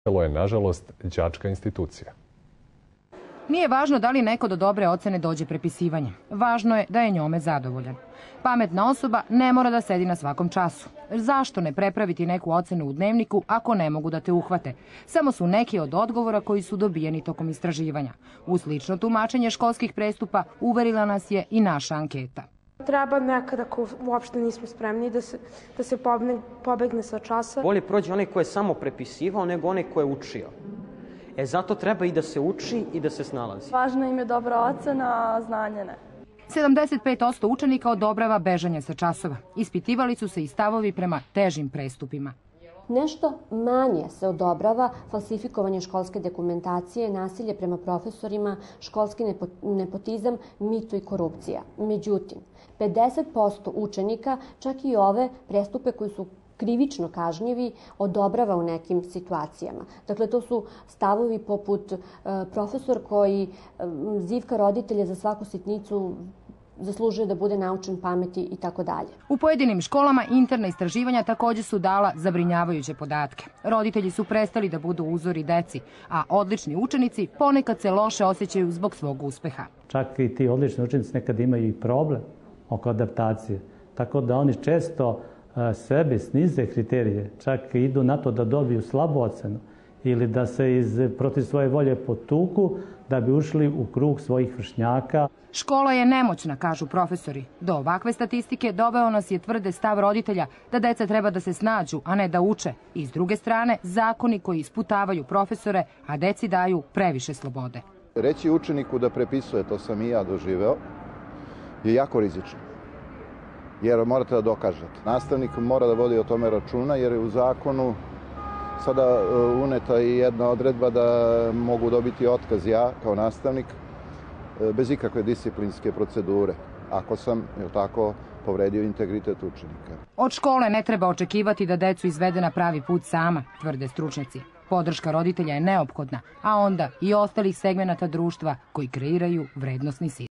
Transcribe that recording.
To je, nažalost, đačka institucija. Nije važno da li neko do dobre ocene dođe prepisivanjem. Važno je da je njome zadovoljan. Pametna osoba ne mora da sedi na svakom času. Zašto ne prepraviti neku ocenu u dnevniku ako ne mogu da te uhvate? Samo su neki od odgovora koji su dobijeni tokom istraživanja. U slično tumačenje školskih prestupa uverila nas je i naša anketa. Treba nekada ako uopšte nismo spremni da se pobegne sa časa. Bolje prođe onaj ko je samo prepisivao nego onaj ko je učio. Zato treba i da se uči i da se snalazi. Važna im je dobra ocena, a znanje ne. 75% učenika odobrava bežanje sa časova. Ispitivali su se i stavovi prema težim prestupima. Nešto manje se odobrava falsifikovanje školske dokumentacije, nasilje prema profesorima, školski nepotizam, mito i korupcija. Međutim, 50% učenika čak i ove prestupe koji su krivično kažnjivi odobrava u nekim situacijama. Dakle, to su stavovi poput profesor koji zivka roditelje za svaku sitnicu, zaslužuje da bude naučen pameti i tako dalje. U pojedinim školama interna istraživanja također su dala zabrinjavajuće podatke. Roditelji su prestali da budu uzori deci, a odlični učenici ponekad se loše osjećaju zbog svog uspeha. Čak i ti odlični učenici nekad imaju i problem oko adaptacije, tako da oni često sebe snize kriterije, čak idu na to da dobiju slabu ocenu ili da se protiv svoje volje potuku da bi ušli u krug svojih vršnjaka. Škola je nemoćna, kažu profesori. Do ovakve statistike doveo nas je tvrde stav roditelja da deca treba da se snađu, a ne da uče. I s druge strane, zakoni koji isputavaju profesore, a deci daju previše slobode. Reći učeniku da prepisuje, to sam i ja doživeo, je jako rizično. Jer morate da dokažete. Nastavnik mora da vodi o tome računa jer je u zakonu sada uneta i jedna odredba da mogu dobiti otkaz ja kao nastavnik bez ikakve disciplinske procedure ako sam povredio integritet učenika. Od škole ne treba očekivati da decu izvede na pravi put sama, tvrde stručnjaci. Podrška roditelja je neophodna, a onda i ostalih segmenata društva koji kreiraju vrednosni sistem.